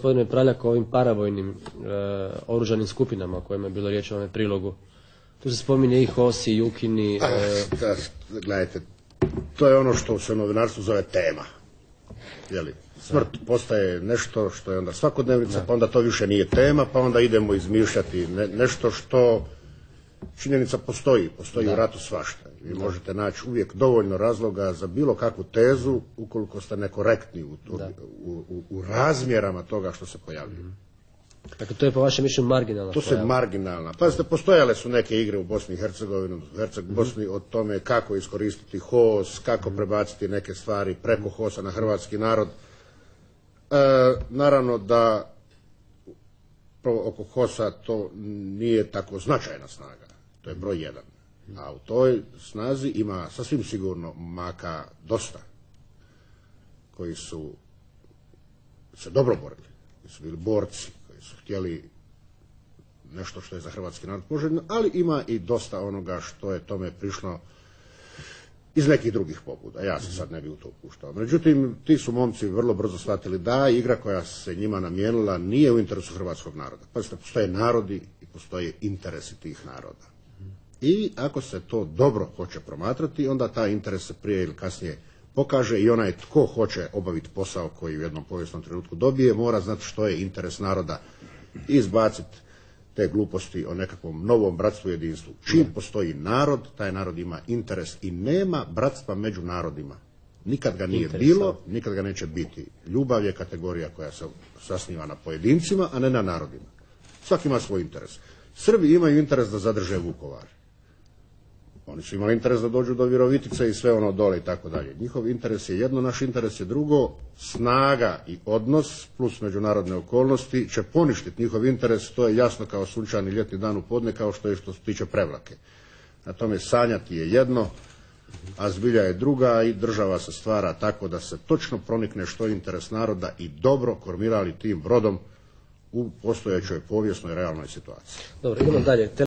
Gospodine Praljak, o ovim paravojnim oružanim skupinama o kojima je bilo riječ u ovome prilogu. Tu se spominje i HOS i Jukini. Gledajte, to je ono što se u novinarstvu zove tema. Jeli? Smrt postaje nešto što je onda svakodnevnica, pa onda to više nije tema, pa onda idemo izmišljati nešto što činjenica postoji u ratu svašta. Vi možete naći uvijek dovoljno razloga za bilo kakvu tezu ukoliko ste nekorektni u razmjerama toga što se pojavljuje. Dakle, to je po vašem mišljenju marginalna pojava. To su marginalna. Pazite, postojale su neke igre u Bosni i Hercegovini, Bosni o tome kako iskoristiti HOS, kako prebaciti neke stvari preko HOS-a na hrvatski narod. Naravno da oko HOS-a to nije tako značajna snaga. To je broj jedan. A u toj snazi ima sasvim sigurno maka dosta koji su se dobro borili, koji su bili borci, koji su htjeli nešto što je za hrvatski narod poželjno, ali ima i dosta onoga što je tome prišlo iz nekih drugih pobuda. Ja se sad ne bi u to upuštao. Međutim, ti su momci vrlo brzo shvatili da igra koja se njima namijenila nije u interesu hrvatskog naroda. Pazite, postoje narodi i postoje interesi tih naroda. I ako se to dobro hoće promatrati, onda taj interes se prije ili kasnije pokaže i onaj tko hoće obaviti posao koji u jednom povijesnom trenutku dobije, mora znati što je interes naroda i izbaciti te gluposti o nekakvom novom bratstvu i jedinstvu. Čim postoji narod, taj narod ima interes i nema bratstva među narodima. Nikad ga nije bilo, nikad ga neće biti. Ljubav je kategorija koja se zasniva na pojedincima, a ne na narodima. Svaki ima svoj interes. Srbi imaju interes da zadrže Vukovar. Oni su imali interes da dođu do Virovitice i sve ono dole i tako dalje. Njihov interes je jedno, naš interes je drugo. Snaga i odnos plus međunarodne okolnosti će poništiti njihov interes, to je jasno kao sunčani ljetni dan u podne, kao što je što se tiče Prevlake. Na tome sanjati je jedno, a zbilja je druga i država se stvara tako da se točno pronikne što je interes naroda i dobro kormirali tim brodom u postojećoj povijesnoj realnoj situaciji. Dobro, idemo dalje.